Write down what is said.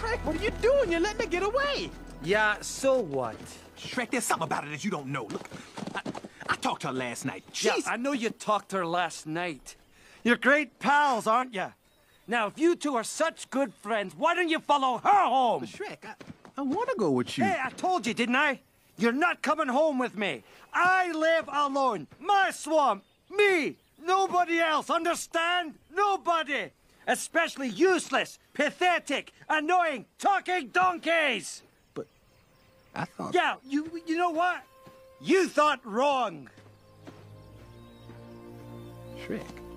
Shrek, what are you doing? You're letting her get away. Yeah, so what? Shrek, there's something about it that you don't know. Look, I talked to her last night. Yeah, I know you talked to her last night. You're great pals, aren't you? Now, if you two are such good friends, why don't you follow her home? But Shrek, I want to go with you. Hey, I told you, didn't I? You're not coming home with me. I live alone. My swamp. Me. Nobody else. Understand? Nobody. Especially useless, pathetic, annoying, talking donkeys. But I thought... Yeah, you know what? You thought wrong. Shrek.